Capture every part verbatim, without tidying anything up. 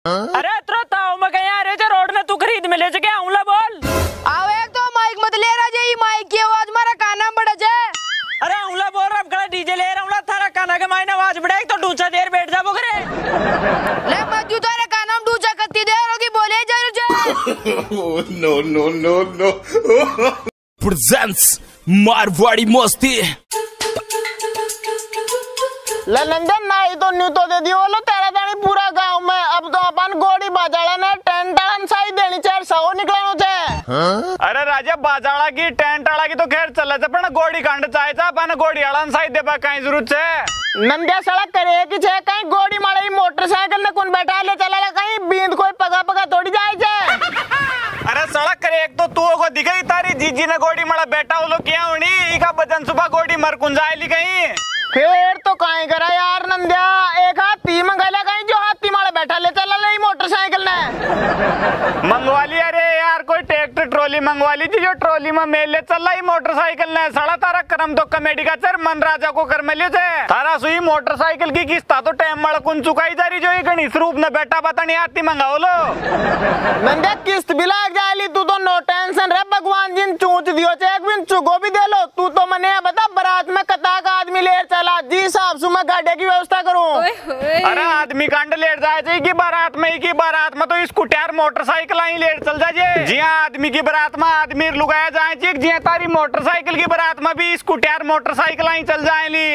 अरे तो ताऊ मैं कहीं आ रहे थे रोड में तू खरीद में ले सके आऊंला बोल। आओ एक तो माइक मत ले रहा जी, माइक की आवाज मारा काना बड़ा जाए। अरे आऊंला बोल रहा कड़ा डीजे ले रहा हूं थारा काना के मायने आवाज बढ़े तो डूचा देर बैठ जा बकरे। ले मजू तारे काना में डूचा कत्ती देर होगी बोले जरूर जाए। No no no no presents Marwari मस्ती। लंदन नाई तो न्यू तो दे दियो लो तेरा दानी पूरा गांव में। अब तो अपन गोड़ी बाजाड़ा ने टेंट आड़न साई देनी चार सौ निकलानो छे। अरे राजा बाजाड़ा की टेंट आड़ा की तो खैर चले छे पण गोड़ी कांड चाहे छे अपन गोड़ी आड़न साई देबा काई जरूरत छे। नंदिया सड़क करे की छे कहीं गोड़ी माड़ी मोटरसाइकिल ने कौन बैठा ले चला ला कहीं बींद कोई पगा पगा तोड़ी जाए छे। अरे सड़क करे एक तो तू को दिखाई तारी जीजी ने गोड़ी माड़ा बैठा हो लो क्या होनी इका बजन सुबह गोड़ी मर कुंजाइली कहीं। फिर तो काहे करा यार नंदिया, एक हाथी मंगला कहीं जो हाथी माड़ा बैठा ले चला ले मोटरसाइकिल ने मंगवा ली। अरे यार कोई ट्रैक्टर ट्रॉली मंगवा ली थी जो ट्रॉली में मेल ले चल रही मोटरसाइकिल ने। सड़ा तारा करम तो कमेटी का सर मन राजा को कर मिले थे तारा सुई मोटरसाइकिल की किस्त तो टाइम मड़ कुन चुकाई जा रही जो एक गणित रूप में बैठा पता नहीं हाथी मंगाओ लो। नंदिया किस्त भी लाग जाली तू तो नो टेंशन रे भगवान जिन चूच दियो चेक बिन चुको भी दे लो। तू तो मने बता बारात में कता का आदमी ले चला जी साहब सुमा गाड़ी की व्यवस्था करूं। अरे आदमी कांड लेट जाए की बारात में की बारात में तो स्कूटर मोटरसाइकिल ही लेट चल जाए। जी आदमी की बारात में आदमी लुगाया जाए जी तारी मोटरसाइकिल की बारात में भी स्कूटर मोटरसाइकिल ही चल जाए ली।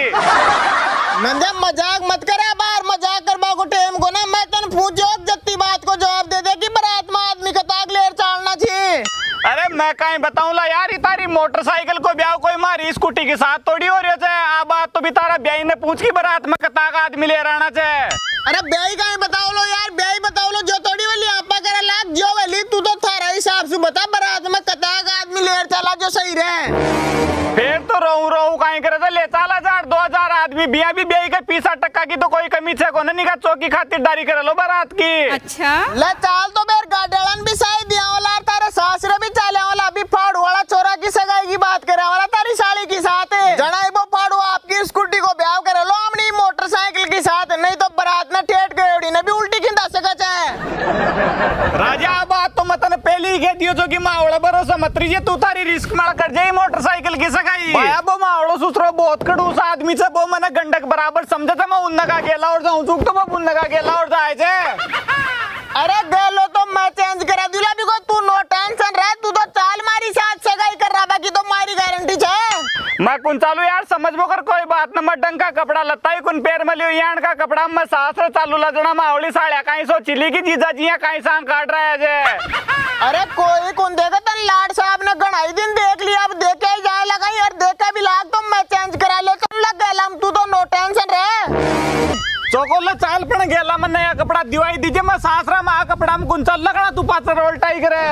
नंदे मजाक मत करे बाहर मजाक करवा को टेम को ना मैं तन पूछो जत्ती बात को जवाब दे दे कि बारात में आदमी का ताक लेर चालना चाहिए। अरे मैं कहीं बताऊं ला यार तारी मोटरसाइकिल को ब्याह कोई मारी स्कूटी के साथ थोड़ी हो रही है। आ बात तो भी तारा ब्याही ने पूछ की बारात में कता का आदमी ले रहना चाहिए। अरे ब्याही कहीं बताओ लो यार ब्याही बताओ लो जो थोड़ी वाली आपा करे लाग जो वाली तू तो थारा हिसाब से बता बारात में कता का आदमी लेर चला जो सही रहे। फिर तो रहू रहू कहीं करे तो ले चाल हजार दो हजार आदमी बिया भी ब्याही के पीसा टक्का की तो कोई कमी छे को नहीं का चौकी खातिरदारी करे लो बारात की। अच्छा ले चाल तो बेर गाड़ेलन भी सही दिया वाला तारे सासरे भी चाले वाला अभी फाड़ू वाला छोरा की सगाई की बात करे वाला तारी साली की साथ है जनाई वो फाड़ू आपकी स्कूटी को ब्याह करे लो अपनी मोटरसाइकिल के साथ नहीं तो बारात ने ठेठ गयोड़ी ने भी उल्टी खिंदा सका चाहे। राजा बात तो मतन पहले ही कह दियो जो कि मावड़ा भरोसा मत रही तू तारी रिस्क मार कर जाई मोटरसाइकिल की सगाई। भाया वो मावड़ो सुसरो बहुत खड़ूस आदमी से वो मने गंडक बराबर समझे था मैं उन्ना का गेला और जाऊं चूक तो वो उन्ना का गेला और जाए छे। अरे गेलो तो मैं चेंज करा दूला भी को तू नो टेंशन रह तू तो चाल मारी साथ सगाई कर रहा बाकी तो मारी गारंटी छे। मैं कुन चालू यार समझ बो कर कोई बात न मडंग का कपड़ा लत्ता ही कुन पैर में लियो यान का कपड़ा मैं सास रे चालू लजना मावली साड़िया काई सो चिली की जीजा जिया काई सांग काट रहा है जे। अरे कोई कुन देगा तन लाड साहब ने गणाई दिन देख लिया अब देख के जाए लगाई और देखा भी लाग तो मैं चेंज करा ले तुम लग गया तू तो नो टेंशन रह। चौकोला चाल पण गेला मन नया कपड़ा दिवाई दीजिए मैं सासरा में आ कपड़ा में कुन चल लगना तू पात्र रोल्टाई करे।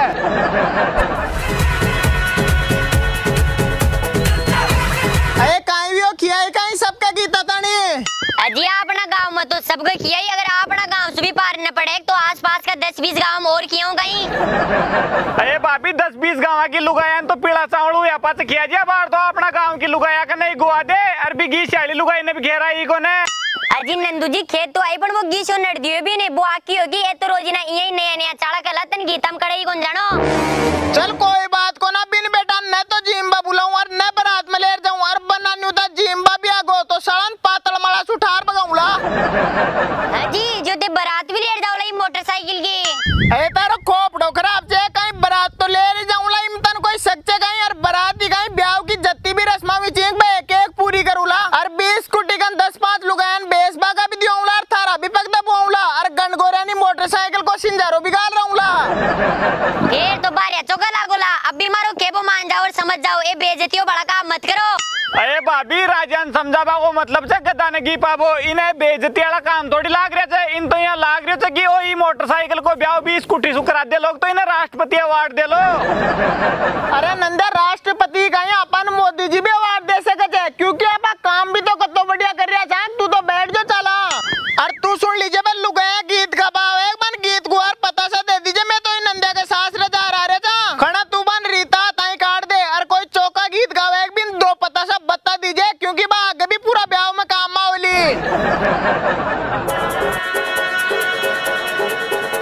अरे काई भी हो किया है काई सबका गीता तानी अजी अपना गांव में तो सबको किया ही अगर अपना गांव से भी पार न पड़े तो आसपास का दस बीस गांव और किया हूं कहीं। अरे बाबी दस बीस गांव की लुगाया तो पीड़ा चावड़ू या पास किया जा बाहर तो अपना गांव की लुगाया का नहीं गुआ दे अरबी की शाली लुगाई ने भी घेरा ही को ने। अजी नंदू जी खेत तो आई पण वो गीसो नड़ दियो भी नहीं वो आकी होगी ये तो रोजीना यही नया नया चाड़ा कला तन गीतम कड़ई कौन जानो। चल कोई बात को ना बिन बेटा न तो जिम्बा बुलाऊं और न बारात में लेर जाऊं और बना न्यू ता जिम्बा भी आगो तो सड़न पातल माला सुठार बगाऊला। अजी जो ते बारात भी लेर जाऊला मोटरसाइकिल की। ए तारो खोपड़ो खराब छे कहीं बारात तो ले रे जाऊला इमतन कोई सच्चे कहीं और बारात ही कहीं ब्याह की जत्ती भी रस्मा में चीख बे एक एक पूरी करूला और बीस स्कूटी कन दस पांच लुगायन बेस बागा भी दियोला और थारा भी पकदा बोऊला और गणगोरानी मोटरसाइकिल को सिंजारो भी गाल रहूला। फिर तो बारिया चौका लागोला अब भी मारो केबो मान जाओ और समझ जाओ ए बेइज्जतियों बड़ा काम मत करो। अरे भाभी राजन समझाबा को मतलब से गदा ने की पाबो इन्हें बेइज्जती वाला काम थोड़ी लाग रहे थे इन तो यहाँ लाग रहे थे कि ओ ई मोटरसाइकिल को ब्याह भी स्कूटी सु करा दे लोग तो इन्हें राष्ट्रपति अवार्ड दे लो। अरे नंदा राष्ट्रपति का यहाँ अपन मोदी जी भी अवार्ड दे सके क्योंकि आप काम भी तो कतो बढ़िया कर रहा है तू तो बैठ जो चला और तू सुन लीजिए मैं लुगाया गीत का भाव एक बन गीत को और पता सा दे दीजिए मैं तो इन नंदा के सास रजा रहा रहे था खड़ा तू बन रीता ताई काट दे और कोई चौका गीत गावे एक बिन दो पता सा बता दीजिए क्योंकि आगे भी पूरा ब्याह में काम आवली।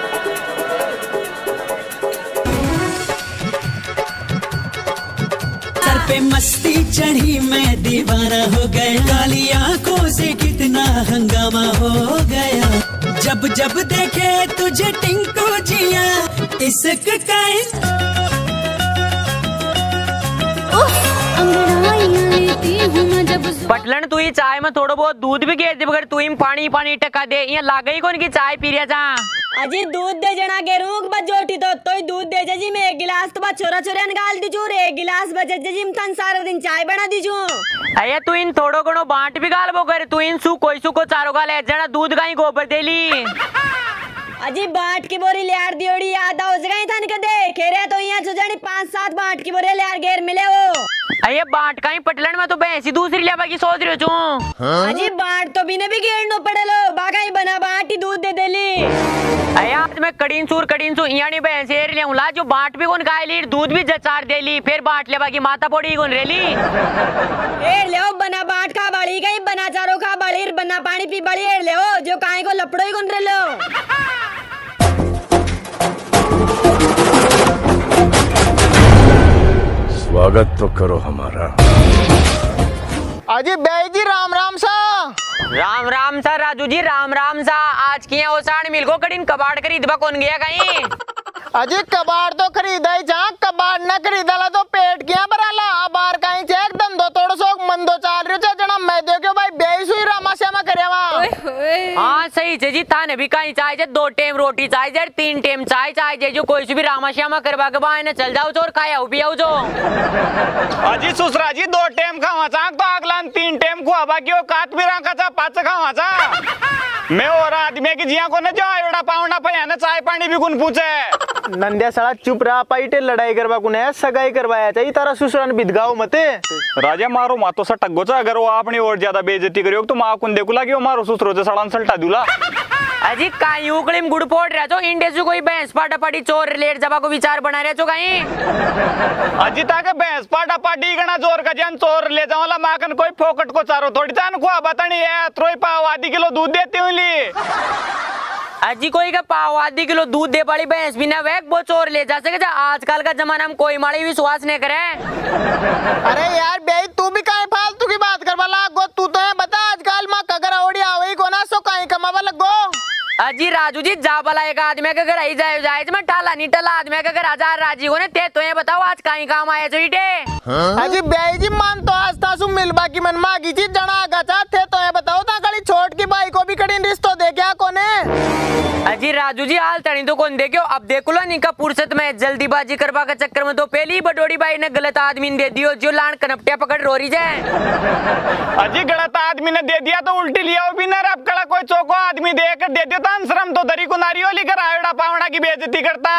पे मस्ती चढ़ी मैं दीवाना हो गया, काली आंखों से कितना हंगामा हो गया, जब जब देखे तुझे टिंकू जिया इश्क का पटलन तू ही चाय में थोड़ा बहुत दूध भी घेर दे, बगैर तू ही पानी पानी टका दे, यहाँ लागे ही कौन की चाय पी रहा जा। अजी दूध दे जना के रूक बजोटी तो तोय दूध दे जी मैं एक गिलास तो बा छोरा छोरा निकाल दीजू रे, एक गिलास बजे जी तन सारा दिन चाय बना दीजू। अये तू इन थोड़ो घणो बांट भी गाल बो कर, तू इन सु कोई सु को चारो गाल है जना दूध गाई गोबर देली। अजी बाट की बोरी लियार दियोड़ी याद हो जगह थान के दे खेरे तो यहाँ जो जानी पांच सात बाट की बोरी लियार घेर मिले हो। अये बाट कहीं पटलन में तो भैंसी दूसरी लेवा की सोच रही हूँ। अजी बाट तो बिना भी घेरनो पड़े लो बागाई बना बाट ही दूध दे देली। अये आज मैं कड़ीन सूर कड़ीन सू यहाँ नहीं भैंस एर ले उला जो बाट भी कौन खाए ली दूध भी जचार दे ली, फिर बाट लेवा की माता पोड़ी कौन रेली। एर ले बना बाट खा बाड़ी कहीं बना चारो खा बाड़ी बना पानी पी बाड़ी एर ले जो काहे को लपड़ो ही कौन रे लो। स्वागत तो करो हमारा। अजी भाई जी राम राम सा। राम राम सा राजू जी राम राम सा। आज किया ओसाण मिल को कड़ीन कबाड़ खरीदवा कौन गया कहीं। अजी कबाड़ तो खरीदा ही जा, कबाड़ न खरीदाला तो पेट क्या भराला, बार कहीं चेक धंधो थोड़ो सो मंदो चाल रही छे जना मैं देखो भाई बेईसु ही रामा श्यामा करेवा। हाँ सही छे जी, थाने भी कहीं चाय जे दो टाइम रोटी चाय जे तीन टाइम चाय चाय जे जो कोई भी रामा श्यामा करवा के बाय ने चल जाओ चोर खाया पियाओ जो। अजी सुसरा जी दो टाइम खावा चाक तो अगला तीन टाइम खुआबा की कात भी रखा चा पाँच खावा चा। मैं और आदमी की जिया को न जाए एड़ा पावना पया न चाय पानी भी कुन पूछे। नंदिया साला चुप रहा पाइटे लड़ाई करवा कुने सगाई करवाया चाहिए तारा सुसरान बिदगाओ मते। राजा मारो मातो सा टग्गो चा, अगर वो अपनी और ज्यादा बेइज्जती करियो तो मां कुन देखुला कि वो मारो सुसरो से सड़ान सल्टा दूला। अजी काई उकड़ीम गुड़ पोड़ रहा जो इंडे से कोई भैंस पाटा पाटी चोर लेट जबा को विचार बना रहा जो कहीं। अजी ताके भैंस पाटा पाटी गना जोर का जन चोर ले जाओला माकन कोई फोकट को चारो थोड़ी जान को बतानी है त्रोई पाव आधी किलो दूध देती हूं ली। अजी कोई का पाव आधी किलो दूध दे वाली भैंस भी ना वैक वो चोर ले जा सके। आजकल का जमाना में कोई माड़ी विश्वास नहीं करे। अरे यार बेई तू भी कहीं फालतू की बात करवा लागो, तू तो है बता आजकल मां कगर ओड़ी आवई को ना सो कहीं कमावा लगो। अजी राजू जी जा भला एक आदमी का घर आई जाए जाए मैं टाला नहीं टला आदमी का घर हजार राजी को ने ते तो ये बताओ आज कहीं काम आए जो इटे। अजी बेई जी मान तो आज तासु मिलबा की मन मागी जी जना गचा थे तो ये बताओ ता गली छोट की बाई को भी कड़ी रिश्तो दे क्या कोने। अजी राजू जी हाल तड़ी तो कौन देखो अब देखो लो निका पुरसत में जल्दीबाजी करवा के चक्कर में तो पहली बडोड़ी बाई ने गलत आदमी ने दे दियो जो लान कनपटिया पकड़ रोरी जाए। अजी गलत आदमी ने दे दिया तो उल्टी लिया भी ना रब कड़ा कोई चौको आदमी दे कर दे दिया शर्म तो दरी को नारियो लेकर आयोड़ा पावड़ा की बेइज्जती करता।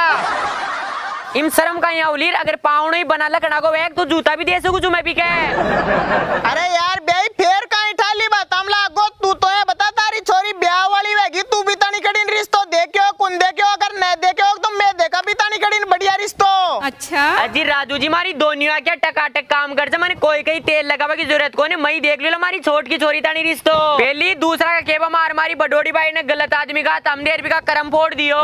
इम शर्म का यहाँ उलीर अगर पावड़ो ही बना लकड़ा को वैक तो जूता भी दे सकूं मैं भी के। अरे यार बेई फेर कहीं ठाली बात हम लागो तू तो ये बता तारी छोरी ब्याह वाली वेगी तू भी तानी कड़ीन रिश्तो देखियो कुन देखियो अगर न देखियो तो मैं देखा भी तानी कड़ीन बढ़िया रिश्तो। अच्छा अजी राजू जी मारी दोनिया क्या टकाटक काम कर मैंने कोई कहीं तेल लगावा की जरूरत को नहीं मई देख लो हमारी छोट की छोरी तानी रिश्तो। पहली दूसरा का केबा मार मारी बडोड़ी बाई ने गलत आदमी का तमदेर भी का करम फोड़ दियो।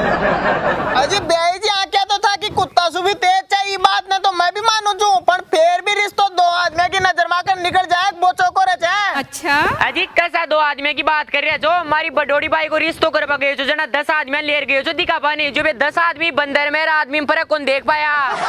अजी बेई जी आके तो था कि कुत्ता सु भी तेज चाहिए बात ने तो मैं भी मानू छू पर फिर भी रिश्तो दो आदमी की नजर मार कर निकल जाए बोचो को रचे। अच्छा अजी कैसा दो आदमी की बात कर रहे जो हमारी बडोड़ी बाई को रिश्तो करवा गए जो जना दस आदमी लेर गए जो दिखा पानी जो दस आदमी बंदर में आदमी पर कौन देख पाया।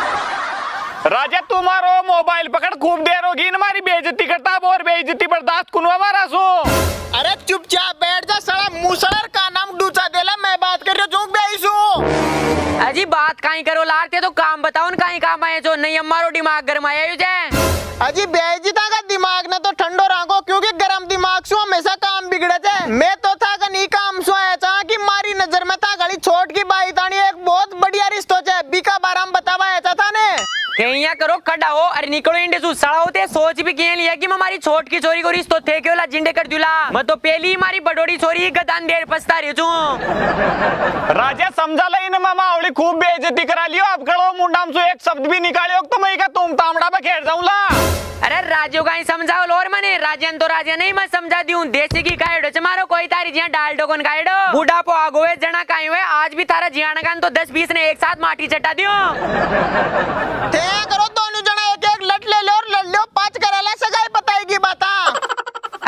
राजा तुम्हारो मोबाइल पकड़ खूब देर होगी हमारी बेइज्जती करता और बेइज्जती बर्दाश्त कुन हमारा सो। अरे चुपचाप बैठ जा साला मुसलर का नाम डूचा देला मैं बात कर रहा हूँ बेईसु। अजी बात काई करो लारते तो काम बताओ न काई काम आए जो नहीं हमारो दिमाग गरमाया यू जे। अजी बेइज्जता का दिमाग ने तो ठंडो रखो क्योंकि गरम दिमाग से हमेशा काम बिगड़े थे। मैं तो था का नहीं काम सो आया था कि मारी नजर में था गली छोट की बाई तानी एक बहुत बढ़िया रिश्तो है बीका बाराम बतावा ऐसा था ने कहीं करो खड़ा हो अरे निकलो इंडे सु सड़ा होते सोच भी किए लिया कि हमारी छोट की चोरी को रिश्तो थे क्यों ला जिंदे कर दूला मैं तो पहली हमारी बडोड़ी चोरी गदान देर पछता रही हूँ। राजा समझा ले इन मामा आवली खूब बेइज्जती करा लियो अब खड़ो मुंडाम से एक शब्द भी निकालियो तो मैं का तुम तामड़ा पे खेल जाऊंगा। अरे राजू का ही समझाओ लोर मने राजन तो राजा नहीं मैं समझा दी हूँ देसी की कायडो चमारो कोई तारी जिया डाल डोकन कायडो बूढ़ा पो आगोवे जना काई हुए आज भी तारा जियाना गान तो दस बीस ने एक साथ माटी चटा दियो। करो दोनों जना एक एक लट ले लो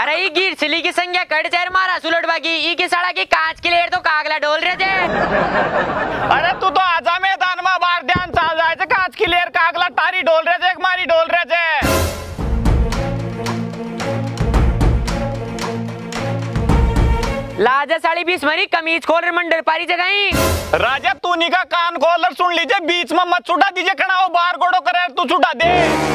अरे ये गिरसली की संख्या कट चार मारा सुलट बाकी ई की सड़ा की कांच की लेर तो कागला डोल रहे थे। अरे तू तो आजा मैदान में बाहर ध्यान चाल जाए थे, कांच की लेर कागला तारी डोल रहे थे, एक मारी डोल रहे थे। लाजा साड़ी बीस मरी कमीज खोल रहे मंडर पारी जगह। राजा तू निका कान खोल और सुन लीजिए, बीच में मत छुड़ा दीजिए, खड़ा हो बाहर गोड़ो करे तू छुड़ा दे।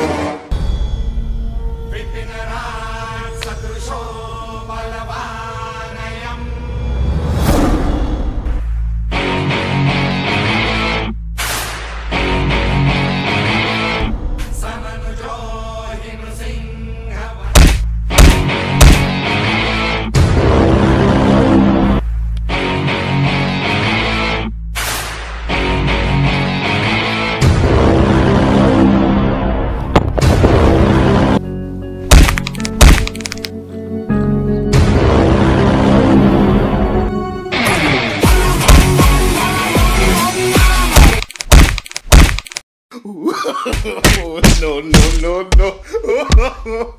no, no, no, no.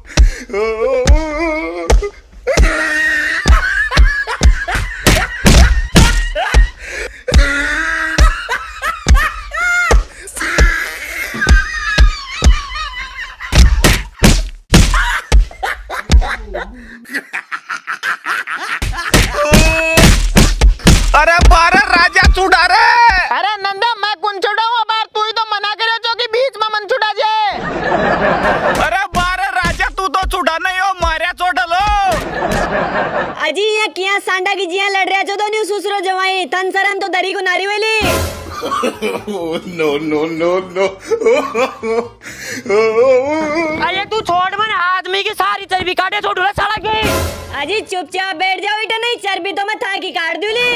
अरे बारह राजा छुड़ा रे। अरे नंदा मैं कौन छुड़ाऊं, बार तू ही तो मना करे जो कि बीच में मन छुड़ा जे। अरे बारह राजा तू तो छुड़ा नहीं हो, मारिया छोड़ लो। अजी ये किया सांडा की जिया लड़ रहा जो तो न्यू सुसरो जवाई तन सरम तो दरी को नारी वेली। no, no, no, no. अरे तू छोड़ मन, आदमी की सारी चर्बी काटे छोड़ रहा साला के। अजी चुपचाप बैठ जाओ, इटा नहीं चर्बी तो मैं था की काट दूली।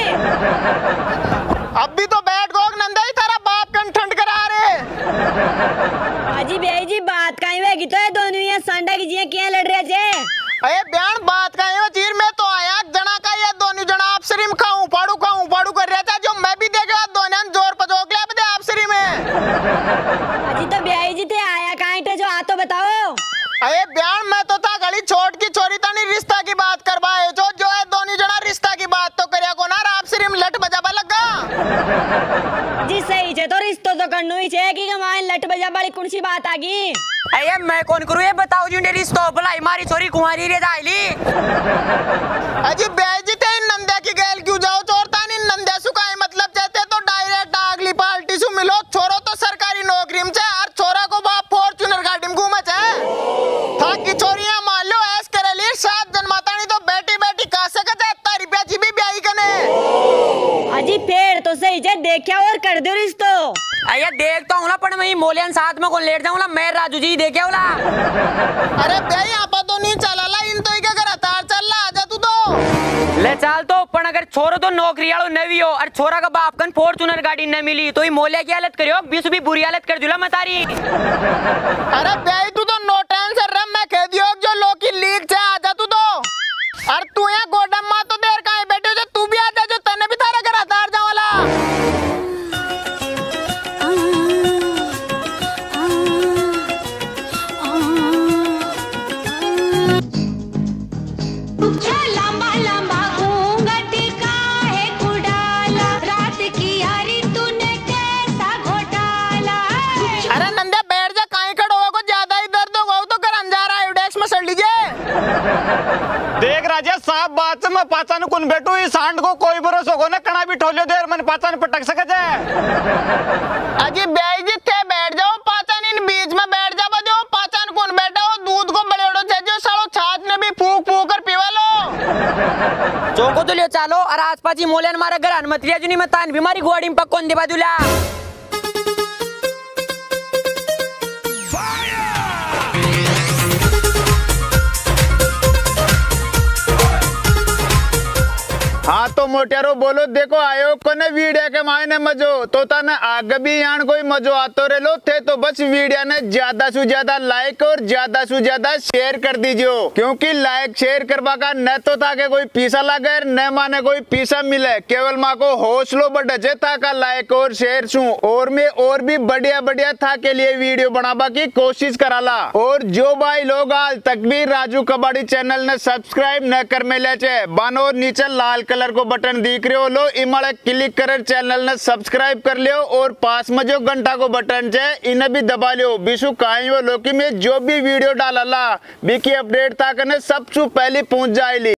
अब भी तो बैठ गो नंदा ही तारा बाप कन ठंड करा रे। अजी भाई जी बात काई वेगी तो है दोनों ये सांडा की जिया किया लड़ रहे जे। अरे बयान बात का है चीर में तो आया जना का ये दोनों जना आप सिरिम खाऊं पाड़ू खाऊं पाड़ू कर रहा था, जो मैं भी देखा दोनों जोर पजोक ले बदे आप सिरी में। अजी तो ब्याई जी थे आया कहाँ थे जो आ तो बताओ। अरे बयान मैं तो था गली छोट की छोरी तानी रिश्ता की बात करवाए जो जो है दोनों जना रिश्ता की बात तो करिया को ना आप सिरिम लट बजाबा लगा। जी सही छे तो रिश्तो तो करनो ही छे कि हमारे लट बजा वाली कौन सी बात आ गई। अरे मैं कौन करूँ ये बताओ जी, रिश्तो भलाई मारी छोरी कुंवारी रे जाइली। अजी ब्याई जी थे नंदा की गैल क्यों जाओ चोरता नहीं नंदा सुकाए मतलब चाहते तो डायरेक्ट अगली पार्टी सु मिलो। छोरो तो सरकारी नौकरी में छे और छोरा को बाप फॉर्च्यूनर गाड़ी में घूमे छे। था की छोरियां मान लो ऐस करे ली सात जन्माता नहीं तो बेटी बेटी का सके इतना रुपया जी भी ब्याई कने। अजी फेर तो सही छे देखा और कर दो रिश्तो। अरे देखता हूँ ना पर मैं मोलियन साथ में कौन लेट जाऊँ ना, मैं राजू जी देखे होला। अरे ब्याई आप तो नहीं चला ला इन तो ही क्या करा तार चल ला आजा तू तो। ले चाल तो पण अगर छोरो तो नौकरी वालों नवी हो और छोरा का बाप कन फॉर्च्यूनर गाड़ी न मिली तो ये मोलिया की हालत करियो, बीस भी बुरी हालत कर दूला मैं तारी। अरे ब्याई तू तो नो टेंशन रह, मैं कह दियो जो लो की लीक से आजा तू तो। और तू यहाँ गोडम माँ तो देर का है बैठे जो तू भी आजा जो तने भी तारा करा तार जा वाला। लंबा लंबा घूंघट काहे कुडाला, रात की यारी तूने कैसा घोटाला। अरे नंदा बैठ जा, काहे खड़ो हो को ज्यादा ही दर्द हो तो कर अंजार आयोडेक्स में सड़ लीजिए। देख राजा साफ बात से मैं पाचा कुन बैठू, इस सांड को कोई भरोसा हो ना कणा भी ठोलियो देर मन पाचा पटक सके जे। अजी ब्याई जी थे बैठ जाओ, पाचन इन बीच में बैठ जा बजो, पाचन कौन बैठा हो दूध को बड़ेड़ो छे जो सालो छाछ ने भी फूक फूक कर पीवा लो। चौको तो ले चालो और आसपास ही मोलियन मारा घर अनुमति जुनी मैं तान बीमारी गोड़ी में पक्कोन दिवा दूला। हाँ तो मोटियारो बोलो देखो आयोग को ने वीडियो के मायने मजो तो ताने आगे भी यान कोई मजो आतो रे लो थे तो बस वीडियो ने ज्यादा से ज्यादा लाइक और ज्यादा से ज्यादा शेयर कर दीजिए क्योंकि लाइक शेयर करवा का न तो ताके कोई पैसा लगे न माने कोई पैसा मिले केवल माँ को हौसलो बढ़े ताका लाइक और शेयर छू और मैं और भी बढ़िया बढ़िया था के लिए वीडियो बनावा की कोशिश कराला। और जो भाई लोग आज तक भी राजू कबाड़ी चैनल ने सब्सक्राइब न कर मिले चे बानो नीचे लाल कलर को बटन दिख रहे हो लो इमाड़े क्लिक कर चैनल ने सब्सक्राइब कर लियो और पास में जो घंटा को बटन चे इन्हें भी दबा लियो विशु काई वो लो कि मैं जो भी वीडियो डाला ला बी की अपडेट था सबसे पहले पहुंच जाए।